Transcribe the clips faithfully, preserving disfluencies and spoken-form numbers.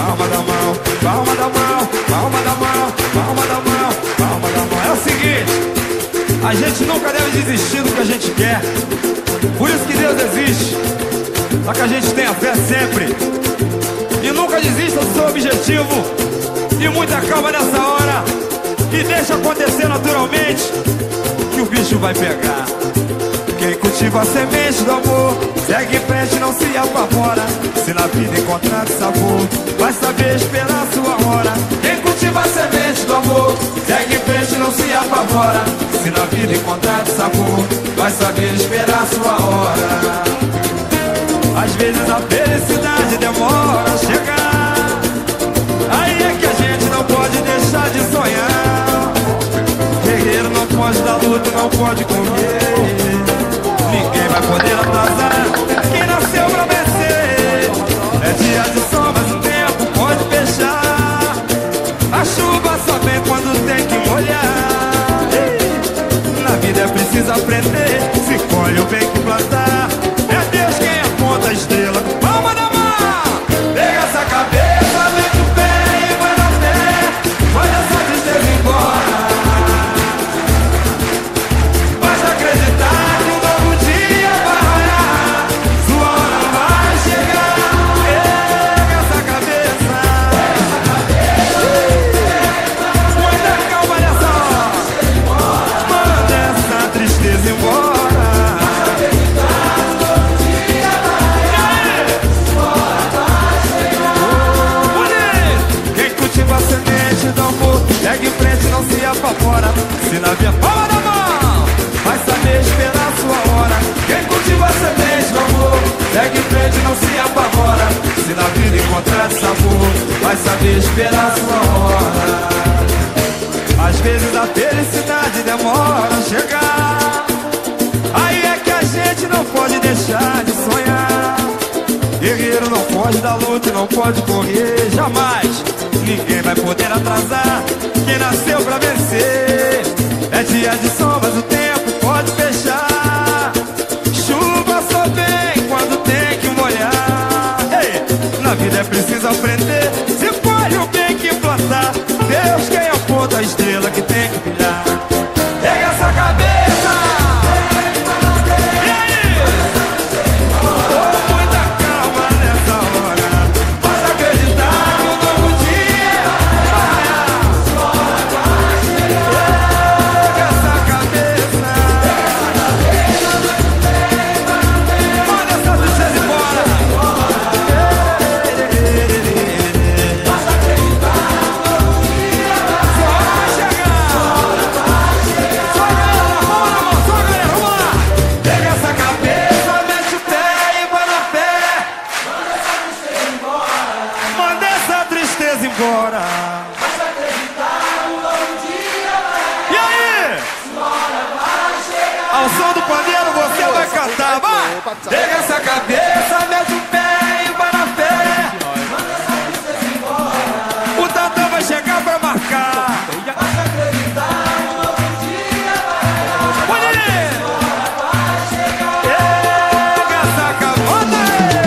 palma da mão, palma da mão, palma da mão, palma da mão, palma da mão. É o seguinte, a gente nunca deve desistir do que a gente quer. Por isso que Deus existe, para que a gente tenha fé sempre. E nunca desista do seu objetivo. E muita calma nessa hora. E deixa acontecer naturalmente, que o bicho vai pegar. Quem cultiva a semente do amor segue em frente, não se apavora. Se na vida encontrar sabor, vai saber esperar a sua hora. Quem cultiva a semente do amor segue em frente, não se apavora. Se na vida encontrar sabor, vai saber esperar a sua hora. Às vezes a felicidade demora a chegar. Aí é que a gente não pode deixar de sonhar. Guerreiro não pode dar luta, não pode correr. Ninguém vai poder atrasar quem nasceu pra vencer. É dia de sol, mas o tempo pode fechar. A chuva só vem quando tem que molhar. Na vida é preciso aprender. Se colhe o bem que plantar. É Deus quem aponta a estrela. Palma da mão. Pega essa cabeça, mete o pé e vai na fé. Vai essa tristeza embora. Basta acreditar que um novo dia vai raiar. Sua hora vai chegar. Pega essa cabeça. Muita calma nessa hora. Manda essa tristeza embora. Do amor, segue em frente, não se apavora. Se na via palma da mão, vai saber esperar a sua hora. Quem cultiva a semente do amor, segue em frente, não se apavora. Se na vida encontrar sabor, vai saber esperar a sua hora. Às vezes a felicidade demora a chegar. Aí é que a gente não pode deixar de sonhar. Guerreiro não pode dar luta e não pode correr jamais. Ninguém vai poder atrasar quem nasceu pra vencer. É dia de sol, mas o tempo pode fechar. Chuva só vem quando tem que molhar. Ei, na vida é preciso aprender. Se colhe o bem que plantar. Deus quem aponta a estrela que tem que brilhar. Pega essa cabeça. E aí? Oh, muita calma nessa hora. Basta acreditar que um novo dia. Embora. Basta acreditar, um novo dia vai. E aí? Sua hora vai chegar. Ao som do pandeiro você vai cantar, vai! Pega essa cabeça, mete o pé e vai na fé. Manda essa tristeza embora. O Tatã vai chegar pra marcar. Basta acreditar, um novo dia vai. Olha aí! Sua hora vai chegar. Pega essa cabeça.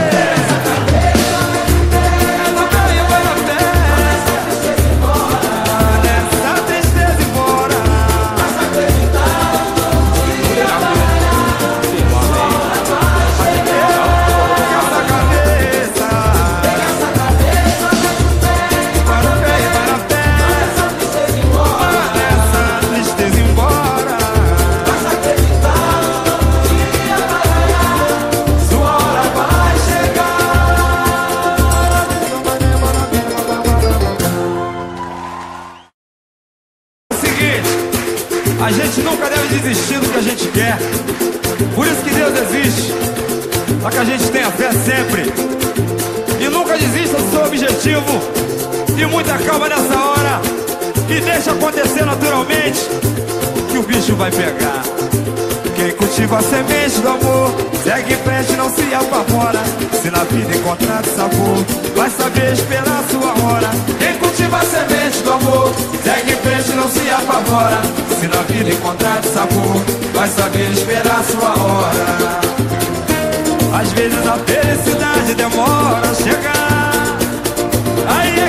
A gente nunca deve desistir do que a gente quer. Por isso que Deus existe, para que a gente tenha fé sempre. E nunca desista do seu objetivo. E muita calma nessa hora. E deixa acontecer naturalmente, que o bicho vai pegar. Quem cultiva a semente do amor segue em frente, não se apavora. Se na vida encontrar sabor, vai saber esperar a sua hora. Quem cultiva a semente do amor segue em frente, não se apavora. Se na vida encontrar sabor, vai saber esperar a sua hora. Às vezes a felicidade demora a chegar. Aí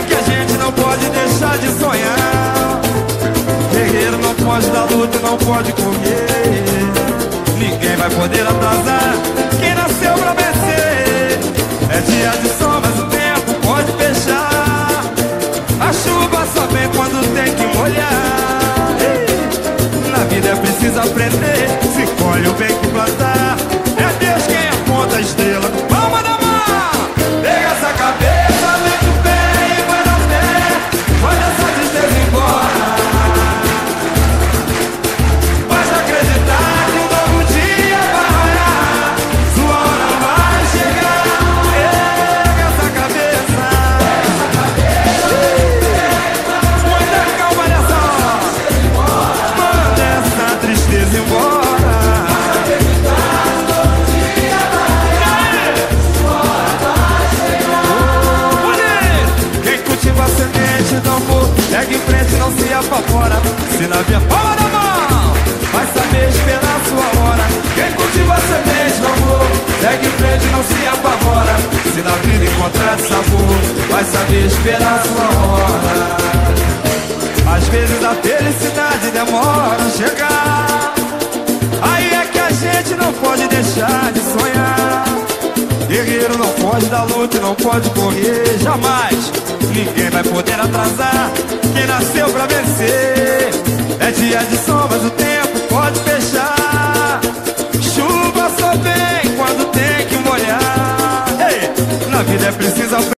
não pode correr. Ninguém vai poder atrasar quem nasceu pra vencer. É dia de sol, mas o tempo pode fechar. A chuva só vem quando tem que molhar. Na vida é preciso aprender. Se colhe o bem que plantar. É Deus quem aponta a estrela. Palma da mão! Pega essa cabeça, vem com o pé e vai na fé. Manda essa tristeza embora. Basta acreditar que um novo dia vai raiar. Sua hora vai chegar. Pega essa cabeça. Manda calma nessa hora. Manda essa tristeza embora. Segue em frente, não se apavora. Se na via palma da mão, vai saber esperar sua hora. Quem cultiva a semente do amor, segue em frente, não se apavora. Se na vida encontrar sabor, vai saber esperar sua hora. Às vezes a felicidade demora a chegar. Aí é que a gente não pode deixar de sonhar. Guerreiro não pode dar luta e não pode correr jamais. Ninguém vai poder atrasar quem nasceu pra vencer. É dia de sol, mas o tempo pode fechar. Chuva só vem quando tem que molhar. Ei, na vida é preciso aprender.